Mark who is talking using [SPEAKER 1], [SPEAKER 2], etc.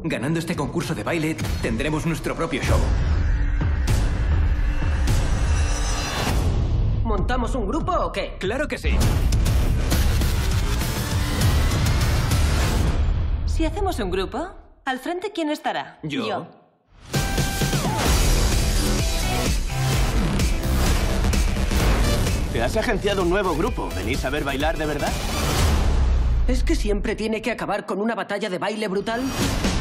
[SPEAKER 1] Ganando este concurso de baile, tendremos nuestro propio show.
[SPEAKER 2] ¿Montamos un grupo o qué?
[SPEAKER 1] ¡Claro que sí!
[SPEAKER 3] Si hacemos un grupo, ¿al frente quién estará?
[SPEAKER 1] ¿Yo?
[SPEAKER 4] Te has agenciado un nuevo grupo. ¿Venís a ver bailar de verdad?
[SPEAKER 2] ¿Es que siempre tiene que acabar con una batalla de baile brutal?